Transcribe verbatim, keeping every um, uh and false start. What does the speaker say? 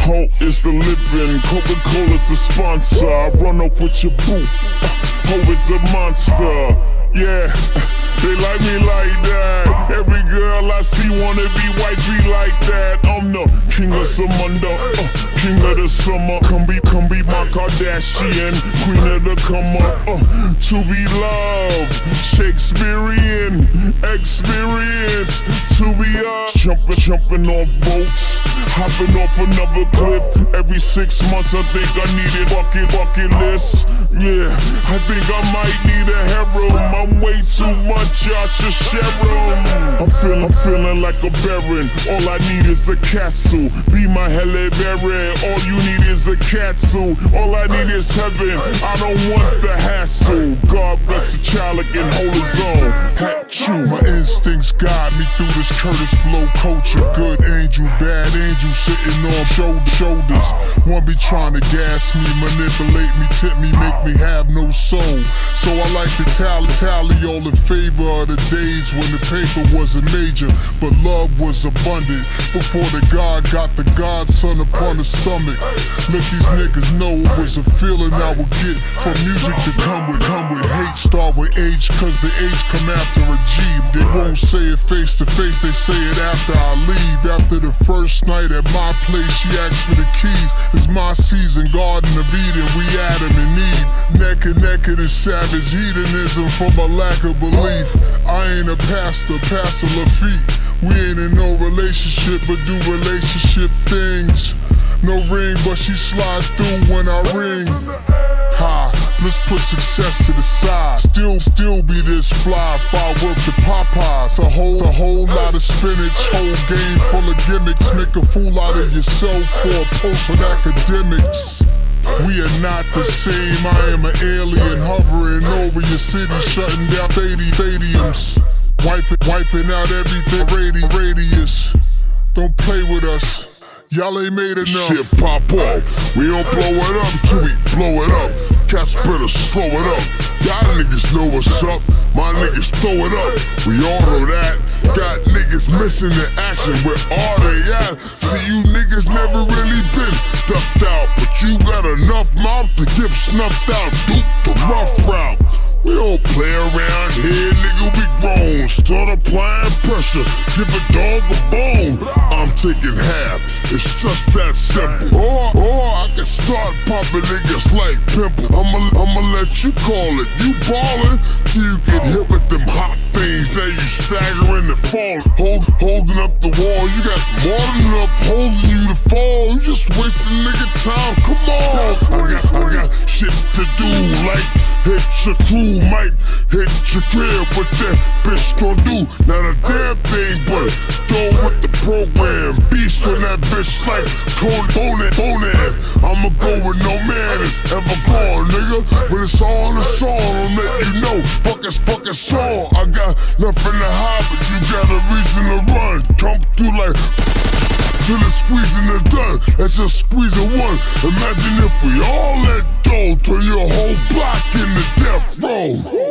Hope is the living, Coca-Cola's the sponsor. I run off with your boot, Hope is a monster. Yeah, they like me like that. Every girl I see wanna be wifey like that. I'm the king of Samunda, uh, king of the summer. Come be, come be my Kardashian, queen of the come up. Uh, to be loved, Shakespearean experience. To be up, jumping, jumping off boats, hopping off another cliff. Every six months I think I need a bucket, bucket list. Yeah, I think I might need a harem. I'm way too much, y'all should share 'em. I'm feeling, I'm feeling like a baron. All I need is a castle. Be my Halle Berry. All you need is a castle. All I need is heaven. I don't want the hassle. God bless the child that can hold his own. Hat true. My instincts guide me through this Curtis Blow culture. Good angel, bad angel, sitting on shoulder, shoulders. One be trying to gas me, manipulate me, tip me, make me have no soul. So I like to tally, tally all in favor of the days when the paper wasn't major, but love was abundant. Before the God got the godson upon the stomach. Let these niggas know it was a feeling I would get from music to come with, come with hate, start with H, cause the H come after a G. They won't say it face to face, they say it after I leave. After the first night at my place, she asked for the keys. It's my season, Garden of Eden, we Adam and Eve. Naked, naked and savage heathenism from a lack of belief. I ain't a pastor, Pastor Lafitte. We ain't in no relationship, but do relationship things. No ring, but she slides through when I ring. Ha, let's put success to the side. Still, still be this fly if I work the Popeyes. A whole, a whole lot of spinach, whole game full of gimmicks. Make a fool out of yourself for a post on academics. We are not the same, I am an alien hovering over your city, shutting down stadiums. Wiping, wiping out everything, radi radius. Don't play with us, y'all ain't made enough. Shit pop off, we don't blow it up till we blow it up. Cats better slow it up. Y'all niggas know what's up, my niggas throw it up. We all know that. Got niggas missing the action, where are they at? See, you niggas never really been stuffed out, but you got enough mouth to get snuffed out. Duke the rough route. We don't play around here, nigga, we grown. Start applying pressure, give a dog a bone. I'm taking half, it's just that simple. Or, or I can start popping niggas like pimple. I'ma, I'ma let you call it, you ballin' till you get hit with them hot things. Now you staggering and falling, Hold, holding up the wall. You got more than enough holding you to fall. You just wasting nigga time, come on. I got, I got shit to do, like hit your crew, might hit your crib. What that bitch gon' do? Not a damn thing, but go with the program. Beast on that bitch like Tony Bonehead. I'ma go with no man is ever gone, nigga. When it's all in the song, I'll let you know. Fuck this fucking song. I got nothing to hide, but you got a reason to run. Come through like till the squeezing is done. That's just squeezing one. Imagine if we all let go, turn your whole block into death row.